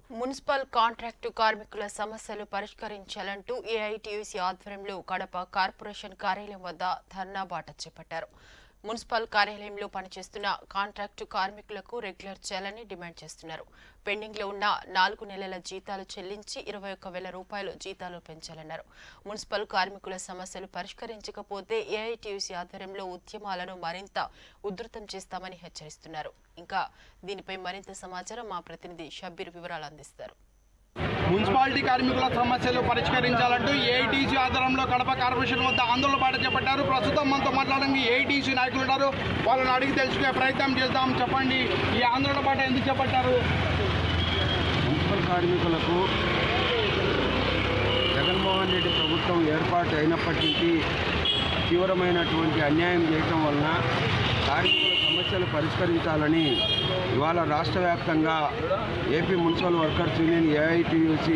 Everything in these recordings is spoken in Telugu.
మున్సిపల్ కాంట్రాక్టు కార్మికుల సమస్యలు పరిష్కరించాలంటూ ఏఐటీయూసీ ఆధ్వర్యంలో కడప కార్పొరేషన్ కార్యాలయం వద్ద ధర్నా బాట చేపట్టారు. మున్సిపల్ కార్యాలయంలో పనిచేస్తున్న కాంట్రాక్టు కార్మికులకు రెగ్యులర్ చేయాలని డిమాండ్ చేస్తున్నారు. పెండింగ్ లో ఉన్న 4 నెలల జీతాలు చెల్లించి 21,000 రూపాయలు జీతాలు పెంచాలన్నారు. మున్సిపల్ కార్మికుల సమస్యలు పరిష్కరించకపోతే ఏఐటీయూసీ ఆధ్వర్యంలో ఉద్యమాలను మరింత ఉధృతం చేస్తామని హెచ్చరిస్తున్నారు. ఇంకా దీనిపై మరింత సమాచారం మా ప్రతినిధి షబ్బీర్ వివరాలు అందిస్తారు. మున్సిపాలిటీ కార్మికుల సమస్యలు పరిష్కరించాలంటూ ఏఐటీసీ ఆధ్వర్యంలో కడప కార్పొరేషన్ వద్ద ఆందోళన బాట చేపట్టారు. ప్రస్తుతం మనతో మాట్లాడడానికి ఏఐటీసీ నాయకులు ఉన్నారు. వాళ్ళని అడిగి తెలుసుకునే ప్రయత్నం చేద్దాం. చెప్పండి, ఈ ఆందోళన బాట ఎందుకు చేపట్టారు? మున్సిపల్ కార్మికులకు జగన్మోహన్ రెడ్డి ప్రభుత్వం ఏర్పాటు అయినప్పటి నుంచి తీవ్రమైనటువంటి అన్యాయం చేయటం వలన కార్మికుల సమస్యలు పరిష్కరించాలని ఇవాళ రాష్ట్ర వ్యాప్తంగా AP municipal workers union AITUC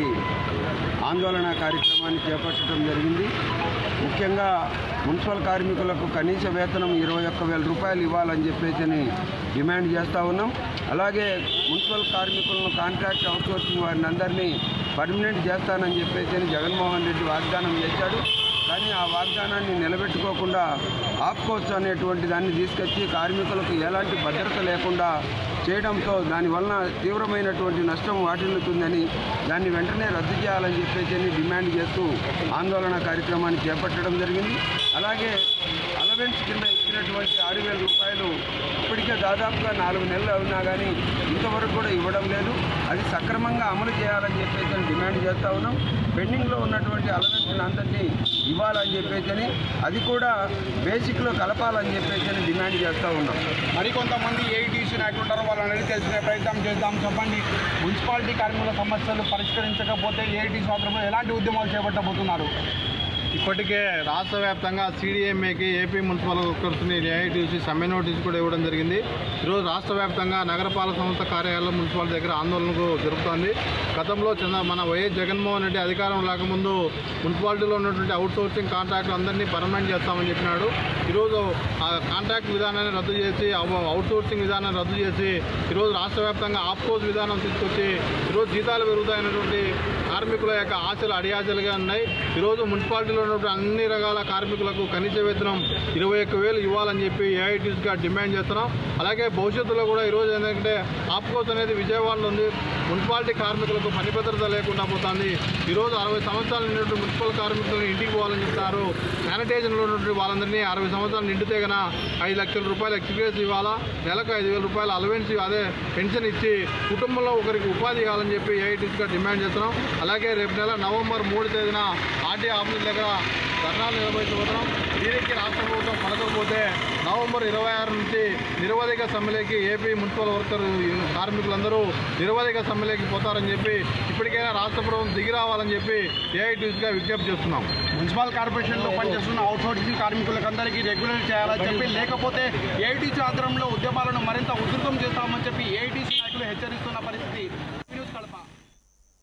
ఆందోళన కార్యక్రమాన్ని చేపట్టడం జరిగింది. ముఖ్యంగా మున్సిపల్ కార్మికులకు కనీస వేతనం 21,000 రూపాయలు ఇవ్వాలని చెప్పేసి డిమాండ్ చేస్తూ ఉన్నాం. అలాగే మున్సిపల్ కార్మికులను కాంట్రాక్ట్ అవుట్సోర్సింగ్ వారిని అందరినీ పర్మనెంట్ చేస్తానని చెప్పేసి జగన్మోహన్ రెడ్డి వాగ్దానం చేశాడు. కానీ ఆ వాగ్దానాన్ని నిలబెట్టుకోకుండా ఆప్కోస్ అనేటువంటి దాన్ని తీసుకొచ్చి కార్మికులకు ఎలాంటి భద్రత లేకుండా చేయడంతో దానివలన తీవ్రమైనటువంటి నష్టం వాటిల్లుతుందని దాన్ని వెంటనే రద్దు చేయాలని చెప్పేసి డిమాండ్ చేస్తూ ఆందోళన కార్యక్రమాన్ని చేపట్టడం జరిగింది. అలాగే అలవెన్స్ కింద ఇచ్చినటువంటి 6,000 రూపాయలు ఇప్పటికే దాదాపుగా 4 నెలలు అవునా కానీ ఇంతవరకు కూడా ఇవ్వడం లేదు. అది సక్రమంగా అమలు చేయాలని చెప్పేసి డిమాండ్ చేస్తూ ఉన్నాం. పెండింగ్లో ఉన్నటువంటి అలవెన్స్ని అందరినీ ఇవ్వాలని చెప్పేసి అది కూడా బేసిక్లో కలపాలని చెప్పేసి డిమాండ్ చేస్తూ ఉన్నాం. మరికొంతమంది ఏఐటీసీ నాయకులు ఉంటారు. వాళ్ళని అడిగి తెలుసుకునే ప్రయత్నం చేద్దాం. చెప్పండి, మున్సిపాలిటీ కార్మికుల సమస్యలు పరిష్కరించకపోతే ఏఐటీసీ ఆధ్వర్యంలో ఎలాంటి ఉద్యమాలు చేపట్టబోతున్నారు? ఇప్పటికే రాష్ట్ర వ్యాప్తంగా సిడిఎంఏకి ఏపీ మున్సిపల్ వర్కర్స్ ఏఐటీయూసీ సమ్మె నోటీసు కూడా ఇవ్వడం జరిగింది. ఈరోజు రాష్ట్ర వ్యాప్తంగా నగరపాలక సంస్థ కార్యాలయం మున్సిపాలిటీ దగ్గర ఆందోళనకు జరుగుతోంది. గతంలో మన వైఎస్ జగన్మోహన్ రెడ్డి అధికారం రాకముందు మున్సిపాలిటీలో ఉన్నటువంటి అవుట్సోర్సింగ్ కాంట్రాక్టులు అందరినీ పర్మనెంట్ చేస్తామని చెప్పినాడు. ఈరోజు ఆ కాంట్రాక్ట్ విధానాన్ని రద్దు చేసి అవుట్సోర్సింగ్ విధానాన్ని రద్దు చేసి ఈరోజు రాష్ట్ర వ్యాప్తంగా ఆప్కోస్ విధానం తీసుకొచ్చి ఈరోజు జీతాలు పెరుగుతాయన్నటువంటి కార్మికుల యొక్క ఆశలు అడియాశలుగా ఉన్నాయి. ఈరోజు మున్సిపాలిటీలో ఉన్నటువంటి అన్ని రకాల కార్మికులకు కనీస వేతనం 21,000 ఇవ్వాలని చెప్పి ఏఐటీసీగా డిమాండ్ చేస్తున్నాం. అలాగే భవిష్యత్తులో కూడా ఈరోజు ఏంటంటే ఆప్కోస్ అనేది విజయవాడలో ఉంది. మున్సిపాలిటీ కార్మికులకు పని భద్రత లేకుండా పోతుంది. ఈరోజు 60 సంవత్సరాలు నిండినటువంటి మున్సిపల్ కార్మికులను ఇంటికి పోవాలని చెప్తారు. శానిటైజర్లో ఉన్నటువంటి వాళ్ళందరినీ 60 సంవత్సరాలు నిండితే కన్నా 5 లక్షల రూపాయలు ఎక్స్గ్రేస్ ఇవ్వాలా, నెలకు 5,000 రూపాయలు అలవెన్స్ అదే పెన్షన్ ఇచ్చి కుటుంబంలో ఒకరికి ఉపాధి ఇవ్వాలని చెప్పి ఏఐటీసీగా డిమాండ్ చేస్తున్నాం. అలాగే రేపు నెల నవంబర్ 3 తేదీన ఆర్టీ ఆఫీస్ దగ్గర ధర్నాలు నిర్వహించబోతున్నాం. దీనికి రాష్ట్ర ప్రభుత్వం పలకకపోతే నవంబర్ 26 నుంచి నిరవధిక సమ్మెలోకి ఏపీ మున్సిపల్ వర్కర్ కార్మికులందరూ నిరవధిక సమ్మెలోకి పోతారని చెప్పి ఇప్పటికైనా రాష్ట్ర ప్రభుత్వం దిగి రావాలని చెప్పి ఏఐటీసీగా విజ్ఞప్తి చేస్తున్నాం. మున్సిపల్ కార్పొరేషన్లో పనిచేస్తున్న అవుట్సోర్సింగ్ కార్మికులకందరికీ రెగ్యులర్ చేయాలని చెప్పి, లేకపోతే ఏఐటీసీ ఆధ్వర్యంలో ఉద్యమాలను మరింత ఉధృతం చేస్తామని చెప్పి ఏఐటీసీ నాయకులు హెచ్చరిస్తున్న పరిస్థితి. న్యూస్ కడప.